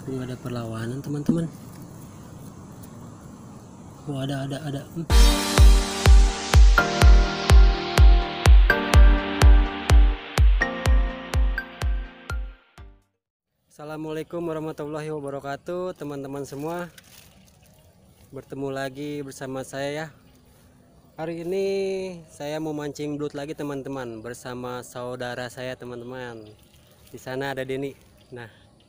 Nggak ada perlawanan teman-teman. Oh, ada. Assalamualaikum warahmatullahi wabarakatuh, teman-teman semua. Bertemu lagi bersama saya ya. Hari ini saya mau mancing belut lagi teman-teman, bersama saudara saya teman-teman. Di sana ada Denny. Nah,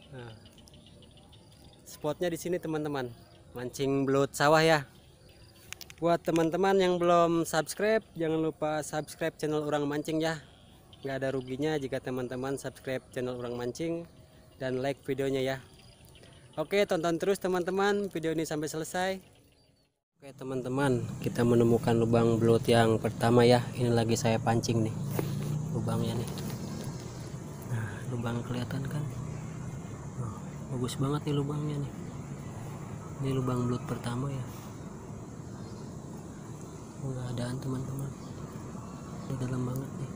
spotnya di sini teman-teman, mancing belut sawah ya. Buat teman-teman yang belum subscribe, jangan lupa subscribe channel Orang Mancing ya. Nggak ada ruginya jika teman-teman subscribe channel Orang Mancing dan like videonya ya. Oke, tonton terus teman-teman video ini sampai selesai. Oke teman-teman, kita menemukan lubang belut yang pertama ya. Ini lagi saya pancing nih lubangnya nih. Nah, lubang kelihatan kan? Oh, bagus banget nih lubangnya nih. Ini lubang belut pertama ya. Nggak adaan teman-teman, ini dalam banget nih.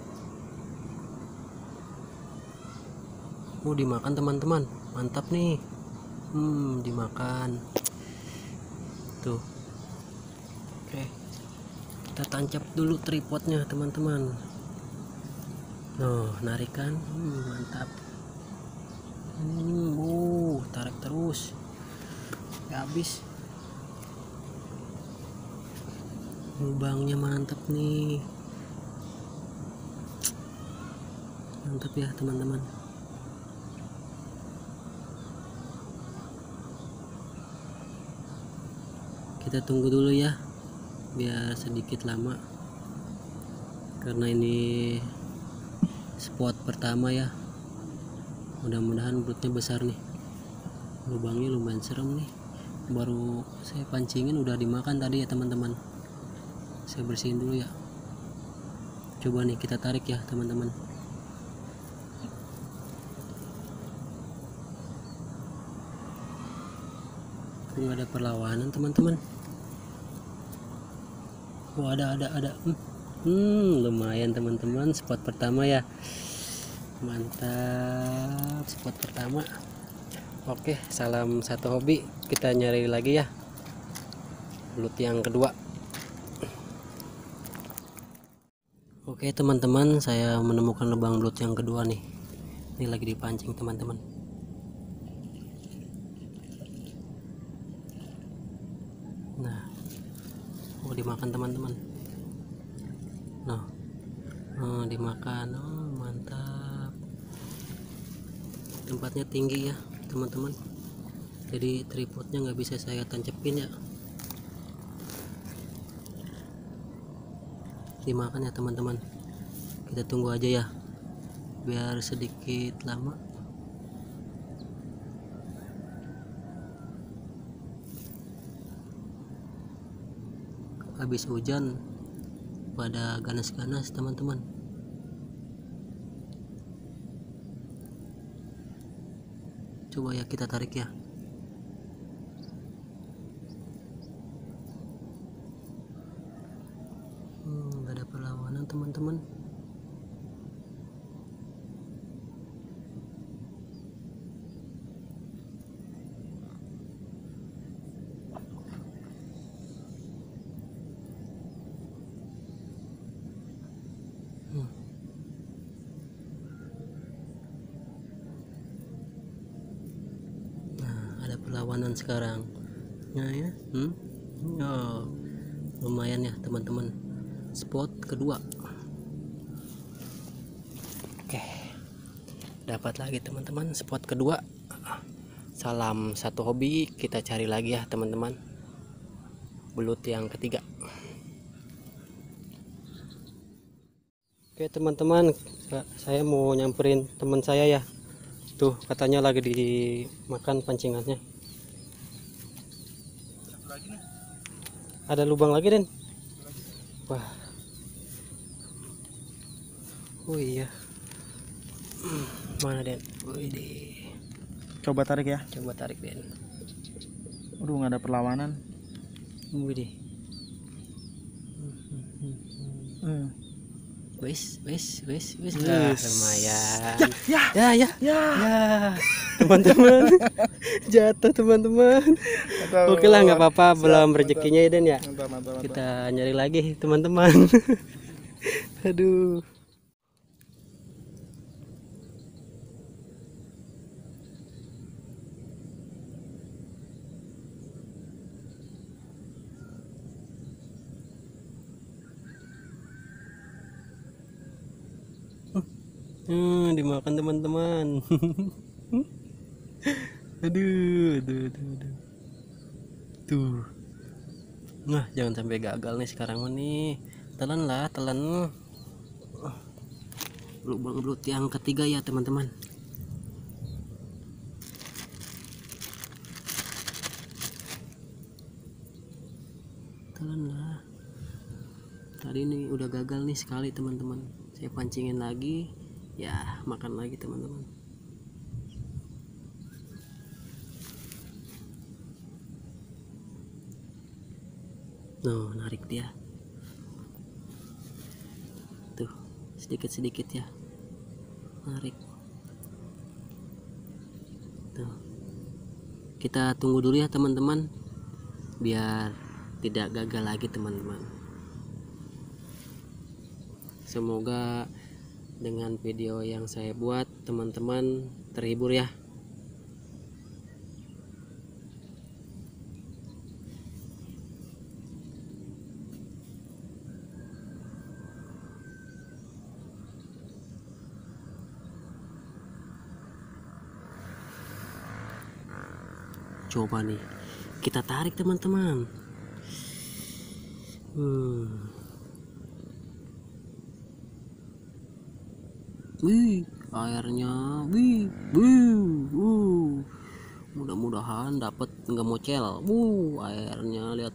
Dimakan teman-teman, mantap nih. Dimakan tuh. Oke, kita tancap dulu tripodnya teman-teman. Narikan, mantap. Tarik terus, gak habis. Lubangnya mantap nih, mantap ya teman-teman. Kita tunggu dulu ya, biar sedikit lama, karena ini spot pertama ya. Mudah-mudahan belutnya besar nih. Lubangnya lumayan serem nih, baru saya pancingin udah dimakan tadi ya teman-teman. Saya bersihin dulu ya. Coba nih kita tarik ya teman-teman. Nggak ada perlawanan teman-teman. Oh, ada. Lumayan teman-teman, spot pertama ya. Mantap, spot pertama. Oke, salam satu hobi. Kita nyari lagi ya belut yang kedua. Oke teman-teman, saya menemukan lubang belut yang kedua nih. Ini lagi dipancing teman-teman. Nah, mau dimakan teman-teman. Dimakan. Mantap. Tempatnya tinggi ya teman-teman, jadi tripodnya nggak bisa saya tancepin ya. Dimakan ya teman-teman. Kita tunggu aja ya, biar sedikit lama. Habis hujan pada ganas-ganas teman-teman. Coba ya kita tarik ya. Nggak ada perlawanan teman-teman. Nah, ada perlawanan sekarang. Nah ya, lumayan ya teman-teman. Spot kedua. Oke, dapat lagi teman-teman spot kedua. Salam satu hobi, kita cari lagi ya teman-teman belut yang ketiga. Oke teman-teman, saya mau nyamperin teman saya ya. Tuh katanya lagi dimakan pancingannya. Ada lubang lagi Den. Wah, oh iya, mana Den? Widih. Coba tarik ya. Coba tarik Den. Aduh, nggak ada perlawanan. Widih. Wis. Wis. Lumayan. Ya. teman-teman. Jatuh teman-teman. Oke lah, nggak apa-apa, belum rezekinya ya Den ya. Mantap. Kita nyari lagi teman-teman. Aduh. Dimakan teman-teman. Aduh. Tuh. Nah, jangan sampai gagal nih sekarang mah nih. Telan lah, telan. Lubang belut yang ketiga ya teman-teman. Telan lah. Tadi ini udah gagal nih sekali teman-teman. Saya pancingin lagi, ya makan lagi teman-teman. Noh, narik dia. Tuh, sedikit-sedikit ya. Narik. Tuh. Kita tunggu dulu ya teman-teman, biar tidak gagal lagi teman-teman. Semoga dengan video yang saya buat teman-teman terhibur ya. Coba nih kita tarik teman-teman. Wih, airnya, mudah-mudahan dapat nggak mocel. Airnya lihat,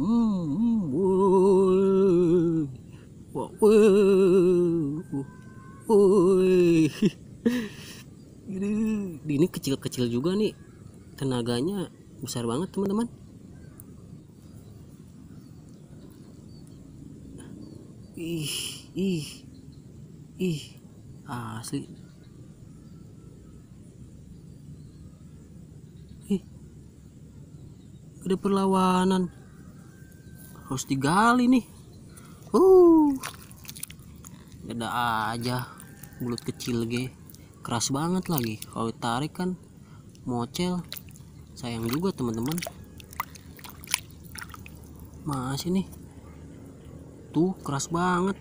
ini kecil-kecil juga nih, tenaganya besar banget teman-teman. Ih, asli. Ada perlawanan, harus digali nih. Ada aja mulut kecil keras banget lagi. Kalau tarik kan mocel, sayang juga teman-teman. Masih nih, tuh keras banget.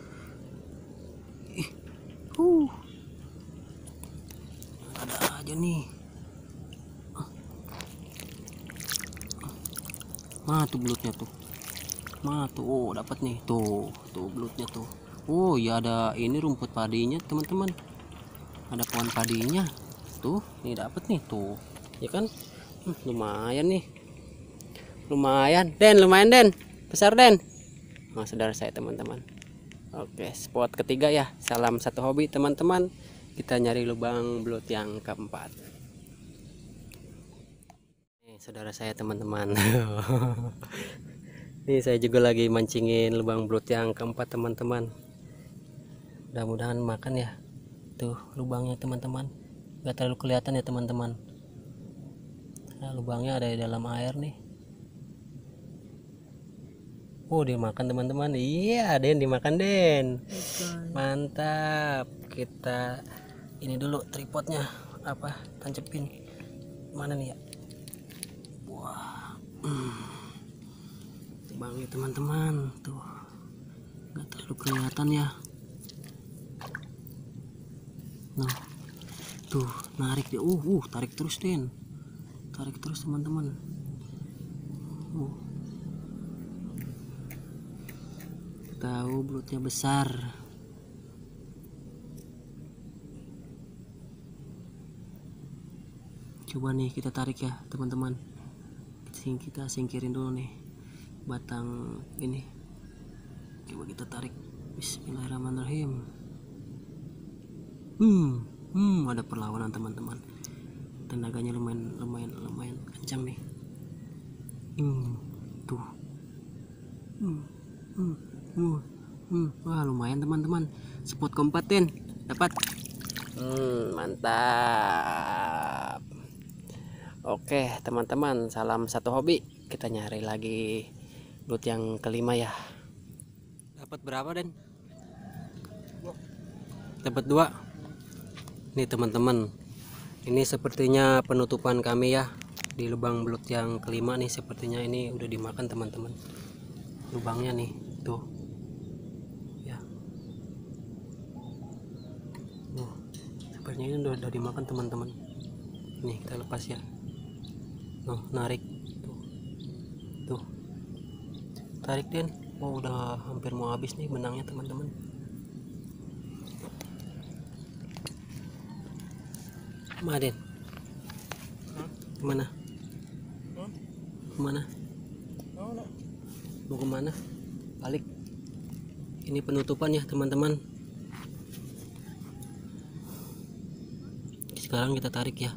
Ada aja nih. Mana tuh belutnya tuh? Mana tuh? Oh, dapat nih. Tuh belutnya tuh. Oh ya, ada ini rumput padinya teman-teman. Ada pohon padinya. Tuh, ini dapat nih tuh. Ya kan? Lumayan nih. Lumayan Den. Besar Den. Nah, saudara saya teman-teman. Oke, spot ketiga ya. Salam satu hobi teman-teman. Kita nyari lubang belut yang keempat. Nih, saudara saya teman-teman. Nih saya juga lagi mancingin lubang belut yang keempat teman-teman. Mudah-mudahan makan ya. Tuh lubangnya teman-teman. Gak terlalu kelihatan ya teman-teman. Nah, lubangnya ada di dalam air nih. Oh, dimakan teman-teman. Iya, Den dimakan Den. Mantap. Kita ini dulu tripodnya apa? Tancepin. Mana nih ya? Wah. Bangnya teman-teman. Tuh. Gak terlalu kelihatan ya. Nah. Tuh, narik dia. Tarik terus, Den. Tarik terus teman-teman. Tahu belutnya besar. Coba nih kita tarik ya teman-teman. Kita singkirin dulu nih batang ini. Coba kita tarik. Bismillahirrahmanirrahim. Ada perlawanan teman-teman. Tenaganya lumayan kencang nih. Tuh. Wah, lumayan teman-teman. Spot keempat Den dapat. Mantap. Oke teman-teman, salam satu hobi. Kita nyari lagi belut yang kelima ya. Dapat berapa Den? Dapat 2. Nih teman-teman, ini sepertinya penutupan kami ya di lubang belut yang kelima nih. Sepertinya ini udah dimakan teman-teman, lubangnya nih tuh ya. Sepertinya ini udah dimakan teman-teman. Nih kita lepas ya. Narik tuh tarik Den. Oh udah hampir mau habis nih benangnya teman-teman. Mana Den? Kemana? Kemana? Mau kemana? Balik. Ini penutupan ya teman-teman. Sekarang kita tarik ya.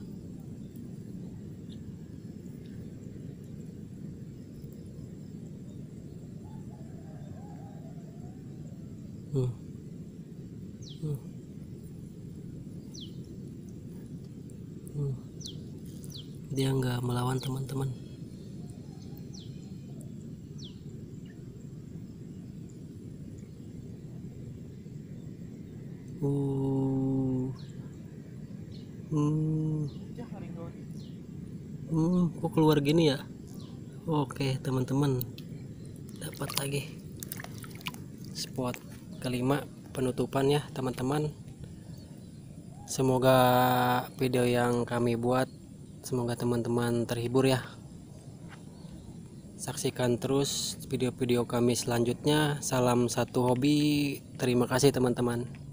Dia nggak melawan teman-teman. Kok keluar gini ya? Oke teman-teman, dapat lagi spot kelima penutupan ya teman-teman. Semoga video yang kami buat, semoga teman-teman terhibur ya. Saksikan terus video-video kami selanjutnya. Salam satu hobi. Terima kasih teman-teman.